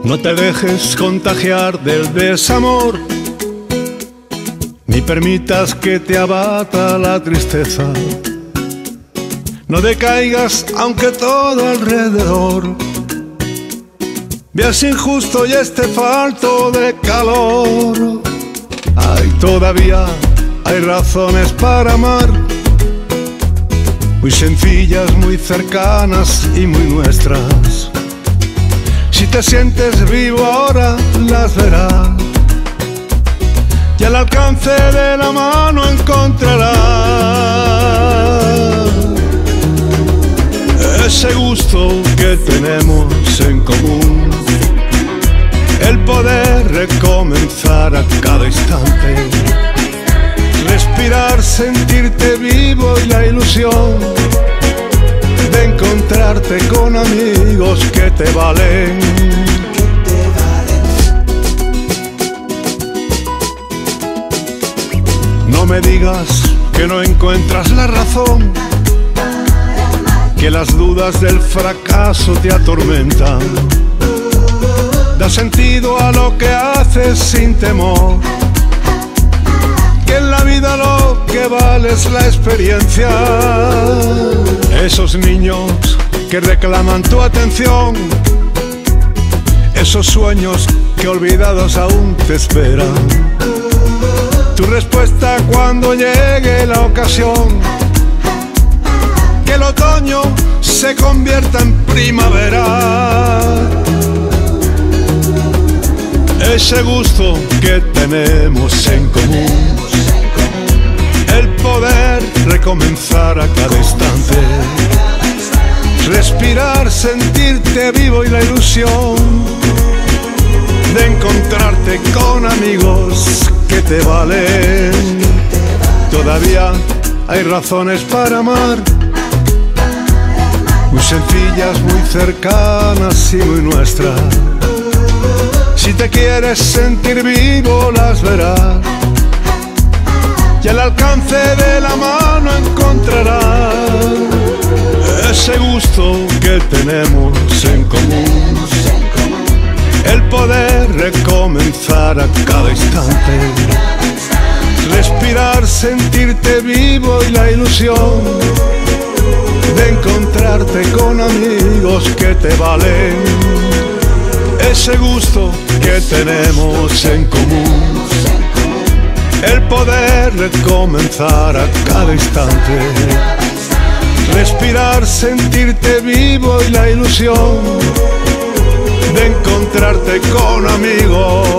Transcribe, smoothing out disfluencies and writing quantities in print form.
No te dejes contagiar del desamor, ni permitas que te abata la tristeza. No decaigas aunque todo alrededor veas injusto y esté falto de calor. Ay, todavía hay razones para amar, muy sencillas, muy cercanas y muy nuestras. Si te sientes vivo ahora las verás, y al alcance de la mano encontrarás ese gusto que tenemos en común, el poder recomenzar a cada instante, respirar, sentirte vivo y la ilusión de encontrarte con amigos que te valen. No me digas que no encuentras la razón, que las dudas del fracaso te atormentan. Da sentido a lo que haces sin temor, que en la vida lo que vale es la experiencia. Esos niños que reclaman tu atención, esos sueños que olvidados aún te esperan. Tu respuesta cuando llegue la ocasión, que el otoño se convierta en primavera. Ese gusto que tenemos en común, el poder recomenzar a cada instante, respirar, sentirte vivo y la ilusión de encontrarte con amigos que te valen. Todavía hay razones para amar, muy sencillas, muy cercanas y muy nuestras. Si te quieres sentir vivo las verás, y al alcance de la mano encontrarás ese gusto que tenemos en común, el poder recomenzar a cada instante, respirar, sentirte vivo y la ilusión de encontrarte con amigos que te valen. Ese gusto que tenemos en común, el poder recomenzar a cada instante, respirar, sentirte vivo y la ilusión de encontrarte con amigos